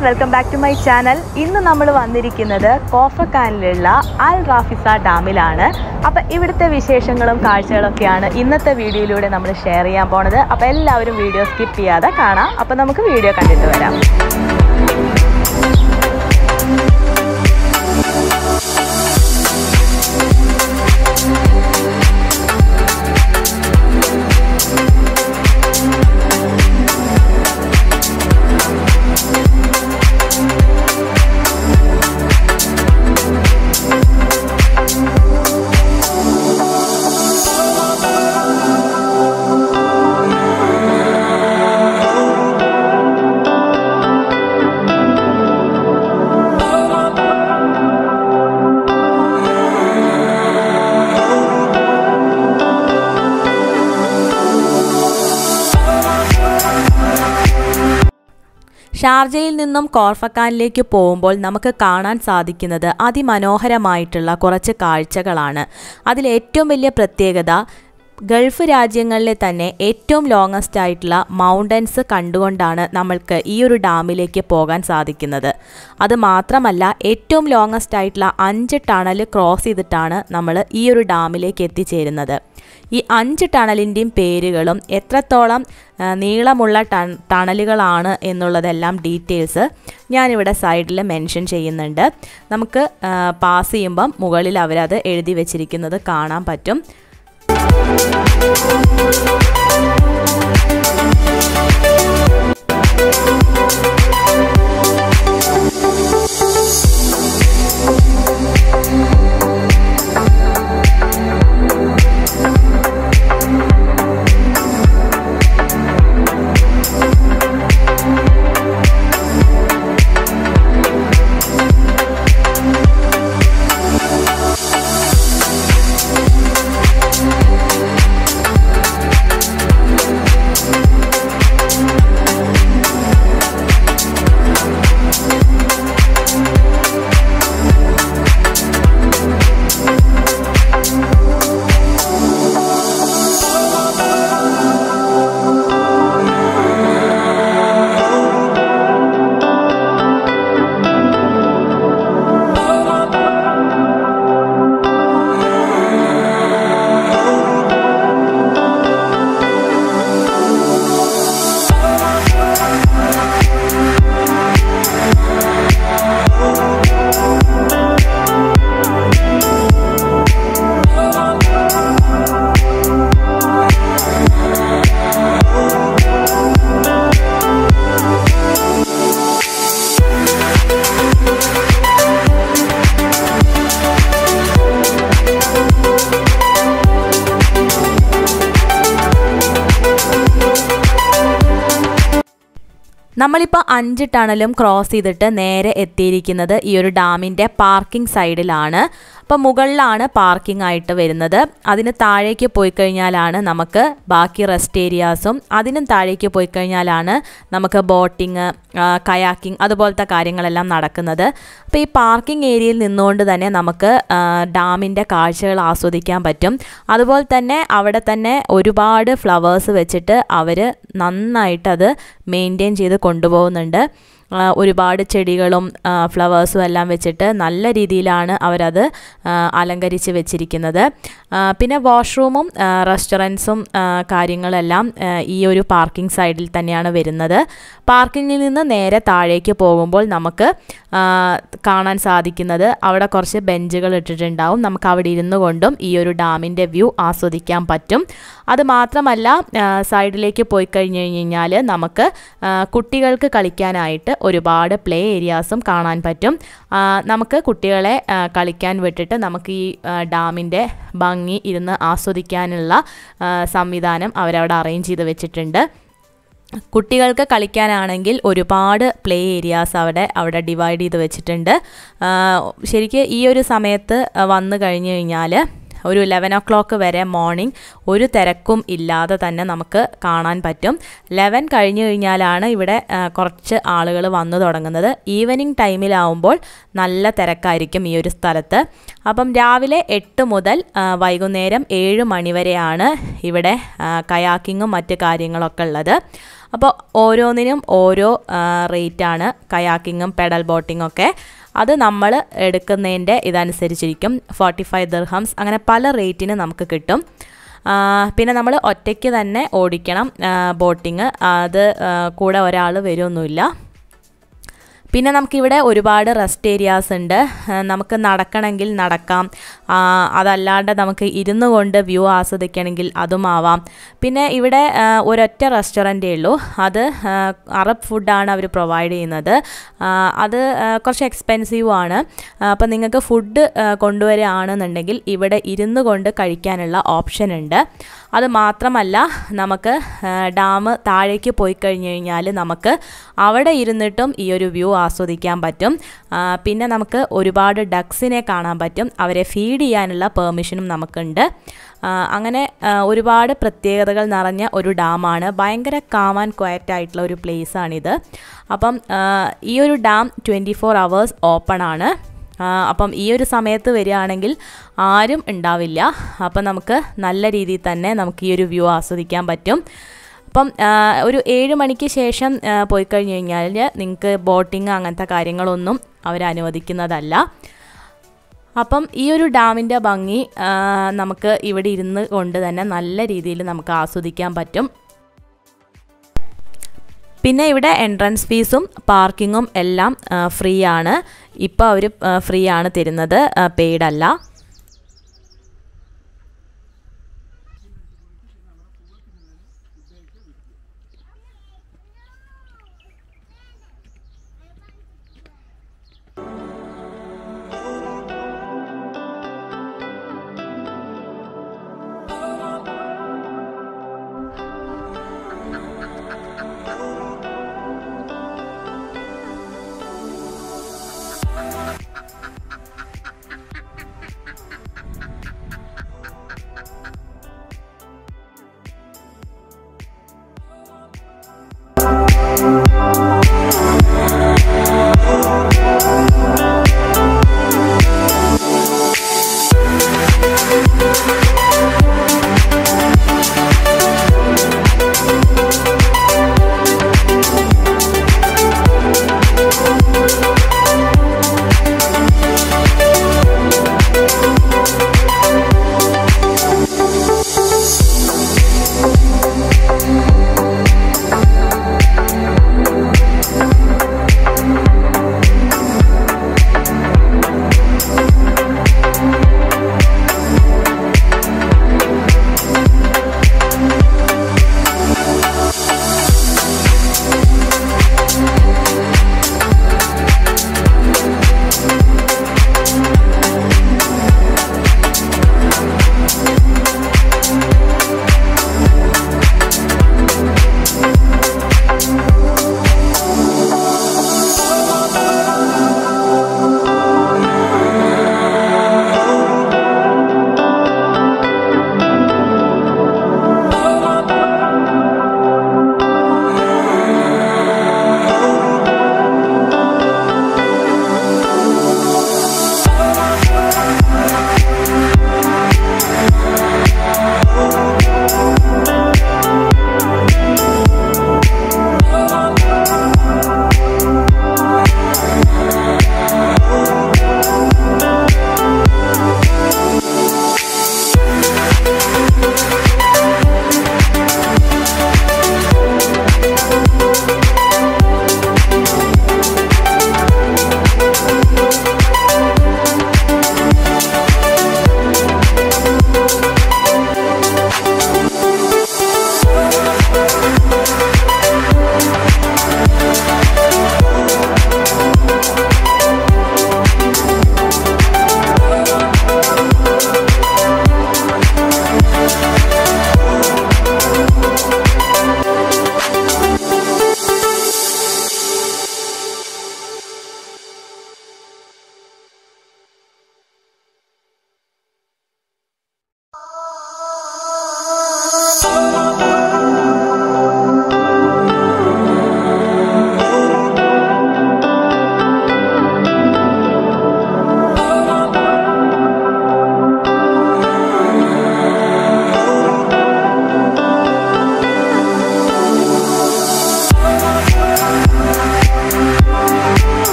welcome back to my channel. ഇന്ന് നമ്മൾ വന്നിരിക്കുന്നത് ഖോർഫക്കാനിലുള്ള അൽ റാഫിസ ഡാമിലാണ്. അപ്പോൾ ഇവിടുത്തെ വിശേഷങ്ങളും കാഴ്ചകളൊക്കെയാണ് ഇന്നത്തെ വീഡിയോയിലൂടെ നമ്മൾ ഷെയർ ചെയ്യാൻ പോണത്. അപ്പോൾ എല്ലാവരും വീഡിയോ സ്കിപ്പ് ചെയ്യാതെ കാണാം. അപ്പോൾ നമുക്ക് വീഡിയോ കണ്ടിട്ട് വരാം. ഷാർജയിൽ നിന്നും ഖോർഫക്കാനിലേക്ക് പോകുമ്പോൾ നമുക്ക് കാണാൻ സാധിക്കുന്നത് അതിമനോഹരമായിട്ടുള്ള കുറച്ച് കാഴ്ചകളാണ്. അതിലേറ്റവും വലിയ പ്രത്യേകത ഗൾഫ് രാജ്യങ്ങളിലെ തന്നെ ഏറ്റവും ലോങ്ങസ്റ്റ് ആയിട്ടുള്ള മൗണ്ടൻസ് കണ്ടുകൊണ്ടാണ് നമ്മൾക്ക് ഈ ഒരു ഡാമിലേക്ക് പോകാൻ സാധിക്കുന്നത്. അത് മാത്രമല്ല ഏറ്റവും ലോങ്ങസ്റ്റ് ആയിട്ടുള്ള 5 ടണൽ ക്രോസ് ചെയ്തിട്ടാണ് നമ്മൾ ഈ ഒരു ഡാമിലേക്ക് എത്തിച്ചേരുന്നത്. ഈ 5 ടണലിൻ്റെയും പേരുകളും എത്രത്തോളം നീളമുള്ള ടണലുകളാണ് എന്നുള്ളതെല്ലാം ഡീറ്റെയിൽസ് ഞാനിവിടെ സൈഡിൽ മെൻഷൻ ചെയ്യുന്നുണ്ട്. നമുക്ക് പാസ് ചെയ്യുമ്പം മുകളിൽ അവരത് എഴുതി വെച്ചിരിക്കുന്നത് കാണാൻ പറ്റും. നമ്മളിപ്പോൾ 5 ടണലും ക്രോസ് ചെയ്തിട്ട് നേരെ എത്തിയിരിക്കുന്നത് ഈ ഒരു ഡാമിൻ്റെ പാർക്കിംഗ് സൈഡിലാണ്. അപ്പോൾ മുകളിലാണ് പാർക്കിംഗ് ആയിട്ട് വരുന്നത്. അതിന് താഴേക്ക് പോയി കഴിഞ്ഞാലാണ് നമുക്ക് ബാക്കി റെസ്റ്റ് ഏരിയാസും, അതിനും താഴേക്ക് പോയി കഴിഞ്ഞാലാണ് നമുക്ക് ബോട്ടിങ്, കയാക്കിംഗ് അതുപോലത്തെ കാര്യങ്ങളെല്ലാം നടക്കുന്നത്. അപ്പോൾ ഈ പാർക്കിംഗ് ഏരിയയിൽ നിന്നുകൊണ്ട് തന്നെ നമുക്ക് ഡാമിൻ്റെ കാഴ്ചകൾ ആസ്വദിക്കാൻ പറ്റും. അതുപോലെ തന്നെ അവിടെ തന്നെ ഒരുപാട് ഫ്ലവേഴ്സ് വെച്ചിട്ട് അവർ നന്നായിട്ടത് മെയിൻറ്റെയിൻ ചെയ്ത് കൊണ്ടുപോകുന്നുണ്ട്. ഒരുപാട് ചെടികളും ഫ്ലവേഴ്സും എല്ലാം വെച്ചിട്ട് നല്ല രീതിയിലാണ് അവരത് അലങ്കരിച്ച് വെച്ചിരിക്കുന്നത്. പിന്നെ വാഷ്റൂമും റെസ്റ്റോറൻറ്റ്സും കാര്യങ്ങളെല്ലാം ഈ ഒരു പാർക്കിംഗ് സൈഡിൽ തന്നെയാണ് വരുന്നത്. പാർക്കിങ്ങിൽ നിന്ന് നേരെ താഴേക്ക് പോകുമ്പോൾ നമുക്ക് കാണാൻ സാധിക്കുന്നത് അവിടെ കുറച്ച് ബെഞ്ചുകൾ ഇട്ടിട്ടുണ്ടാവും. നമുക്ക് അവിടെ ഇരുന്നു കൊണ്ടും ഈ ഒരു ഡാമിൻ്റെ വ്യൂ ആസ്വദിക്കാൻ പറ്റും. അത് മാത്രമല്ല സൈഡിലേക്ക് പോയി കഴിഞ്ഞ് കഴിഞ്ഞാൽ നമുക്ക് കുട്ടികൾക്ക് കളിക്കാനായിട്ട് ഒരുപാട് പ്ലേ ഏരിയാസും കാണാൻ പറ്റും. നമുക്ക് കുട്ടികളെ കളിക്കാൻ വിട്ടിട്ട് നമുക്ക് ഈ ഡാമിൻ്റെ ഭംഗി ഇരുന്ന് ആസ്വദിക്കാനുള്ള സംവിധാനം അവരവിടെ അറേഞ്ച് ചെയ്ത് വെച്ചിട്ടുണ്ട്. കുട്ടികൾക്ക് കളിക്കാനാണെങ്കിൽ ഒരുപാട് പ്ലേ ഏരിയാസ് അവിടെ ഡിവൈഡ് ചെയ്ത് വെച്ചിട്ടുണ്ട്. ശരിക്കും ഈ ഒരു സമയത്ത് വന്നു കഴിഞ്ഞ് കഴിഞ്ഞാൽ ഒരു 11 o'clock വരെ മോർണിംഗ് ഒരു തിരക്കും ഇല്ലാതെ തന്നെ നമുക്ക് കാണാൻ പറ്റും. 11 കഴിഞ്ഞു കഴിഞ്ഞാലാണ് ഇവിടെ കുറച്ച് ആളുകൾ വന്നു തുടങ്ങുന്നത്. ഈവനിങ് ടൈമിലാവുമ്പോൾ നല്ല തിരക്കായിരിക്കും ഈ ഒരു സ്ഥലത്ത്. അപ്പം രാവിലെ 8 മുതൽ വൈകുന്നേരം 7 മണി വരെയാണ് ഇവിടെ കയാക്കിങ്ങും മറ്റ് കാര്യങ്ങളൊക്കെ ഉള്ളത്. അപ്പോൾ ഓരോന്നിനും ഓരോ റേറ്റാണ്. കയാക്കിങ്ങും പെഡൽ ബോട്ടിങ്ങും ഒക്കെ അത് നമ്മൾ എടുക്കുന്നതിൻ്റെ ഇതനുസരിച്ചിരിക്കും. 45 ദിർഹംസ് അങ്ങനെ പല റേറ്റിന് നമുക്ക് കിട്ടും. പിന്നെ നമ്മൾ ഒറ്റയ്ക്ക് തന്നെ ഓടിക്കണം ബോട്ടിങ്. അത് കൂടെ ഒരാൾ വരുമൊന്നുമില്ല. പിന്നെ നമുക്കിവിടെ ഒരുപാട് റെസ്റ്റ് ഏരിയാസ് ഉണ്ട്. നമുക്ക് നടക്കണമെങ്കിൽ നടക്കാം, അതല്ലാണ്ട് നമുക്ക് ഇരുന്നു കൊണ്ട് വ്യൂ ആസ്വദിക്കണമെങ്കിൽ അതും ആവാം. പിന്നെ ഇവിടെ ഒരൊറ്റ റെസ്റ്റോറൻറ്റേ ഉള്ളൂ. അത് അറബ് ഫുഡാണ് അവർ പ്രൊവൈഡ് ചെയ്യുന്നത്. അത് കുറച്ച് എക്സ്പെൻസീവ് ആണ്. അപ്പോൾ നിങ്ങൾക്ക് ഫുഡ് കൊണ്ടുവരികയാണെന്നുണ്ടെങ്കിൽ ഇവിടെ ഇരുന്നു കൊണ്ട് കഴിക്കാനുള്ള ഓപ്ഷൻ ഉണ്ട്. അത് മാത്രമല്ല നമുക്ക് ഡാം താഴേക്ക് പോയി കഴിഞ്ഞ് കഴിഞ്ഞാൽ നമുക്ക് അവിടെ ഇരുന്നിട്ടും ഈ ഒരു വ്യൂ ആസ്വദിക്കാൻ പറ്റും. പിന്നെ നമുക്ക് ഒരുപാട് ഡക്സിനെ കാണാൻ പറ്റും. അവരെ ഫീഡ് ചെയ്യാനുള്ള പെർമിഷനും നമുക്കുണ്ട്. അങ്ങനെ ഒരുപാട് പ്രത്യേകതകൾ നിറഞ്ഞ ഒരു ഡാമാണ്. ഭയങ്കര കാം ആൻഡ് ക്വയറ്റ് ആയിട്ടുള്ള ഒരു പ്ലേസാണിത്. അപ്പം ഈ ഒരു ഡാം 24 hours ഓപ്പൺ ആണ്. അപ്പം ഈ ഒരു സമയത്ത് വരികയാണെങ്കിൽ ആരും ഉണ്ടാവില്ല. അപ്പം നമുക്ക് നല്ല രീതിയിൽ തന്നെ നമുക്ക് ഈ ഒരു വ്യൂ ആസ്വദിക്കാൻ പറ്റും. അപ്പം ഒരു 7 മണിക്ക് ശേഷം പോയി കഴിഞ്ഞ് കഴിഞ്ഞാൽ നിങ്ങൾക്ക് ബോട്ടിങ് അങ്ങനത്തെ കാര്യങ്ങളൊന്നും അവരനുവദിക്കുന്നതല്ല. അപ്പം ഈ ഒരു ഡാമിൻ്റെ ഭംഗി നമുക്ക് ഇവിടെ ഇരുന്ന് കൊണ്ട് തന്നെ നല്ല രീതിയിൽ നമുക്ക് ആസ്വദിക്കാൻ പറ്റും. പിന്നെ ഇവിടെ എൻട്രൻസ് ഫീസും പാർക്കിങ്ങും എല്ലാം ഫ്രീ ആണ്. ഇപ്പോൾ അവർ ഫ്രീ ആണ് തരുന്നത്, പെയ്ഡ് അല്ല.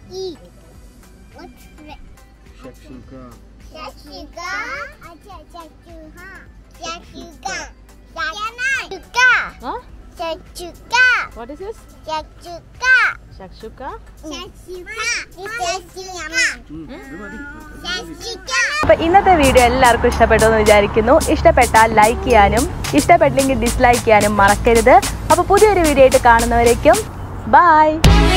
E. What's red? Shakshuka. Shakshuka. Shakshuka. Shakshuka. Shakshuka. Huh? Shakshuka. What is this? Shakshuka. Shakshuka. Shakshuka. Shakshuka. അപ്പോൾ ഇന്നത്തെ വീഡിയോ എല്ലാവർക്കും ഇഷ്ടപ്പെട്ടു എന്ന് വിചാരിക്കുന്നു. ഇഷ്ടപ്പെട്ടാൽ ലൈക്ക് ചെയ്യാനും ഇഷ്ടപ്പെട്ടില്ലെങ്കിൽ ഡിസ്ലൈക്ക് ചെയ്യാനും മറക്കരുത്. അപ്പോൾ പുതിയൊരു വീഡിയോ ആയിട്ട് കാണുന്നവരേക്കും ബൈ.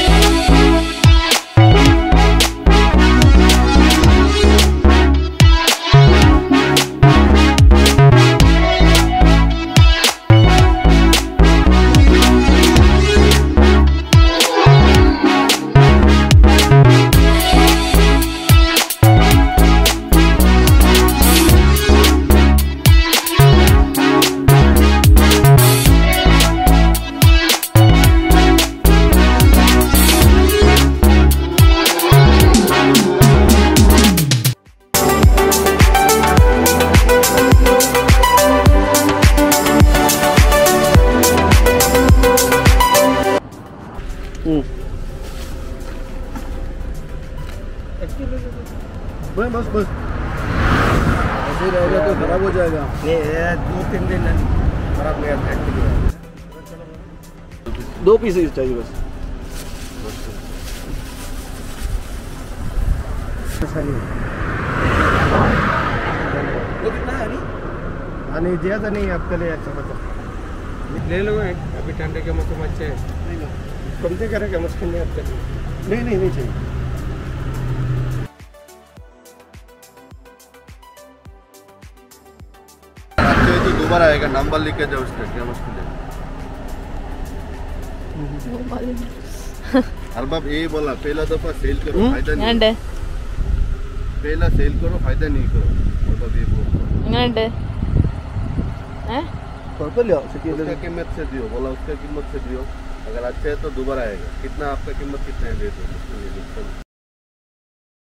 बस बस ऐसे रहेगा तो खराब हो जाएगा। नहीं 2-3 दिन खराब नहीं होगा। 2 पीस चाहिए बस। वो कितना है नहीं ज्यादा नहीं आपके लिए अच्छा बचा ले लो। अभी ठंडे के मौसम अच्छे है कम से करेगा मुश्किल नहीं आपके लिए। नहीं चाहिए। तो दोबारा आएगा नंबर लिख के जाओ उसका क्या मुश्किल है। अरबाब यही बोला पहला दफा सेल करो फायदा नहीं। पहला सेल करो फायदा नहीं करो। अरबाब ये बोला उसका कीमत से दियो। बोला उसका कीमत से दियो। अगर अच्छा है तो दोबारा आएगा। कितना आपका कीमत कितना है दे दो।